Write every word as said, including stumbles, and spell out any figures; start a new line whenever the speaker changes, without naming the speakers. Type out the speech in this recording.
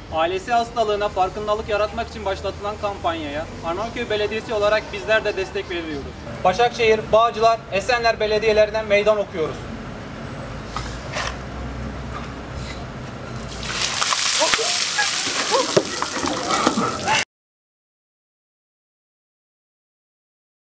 Ailesi hastalığına farkındalık yaratmak için başlatılan kampanyaya Arnavutköy Belediyesi olarak bizler de destek veriyoruz. Başakşehir, Bağcılar, Esenler belediyelerinden meydan okuyoruz.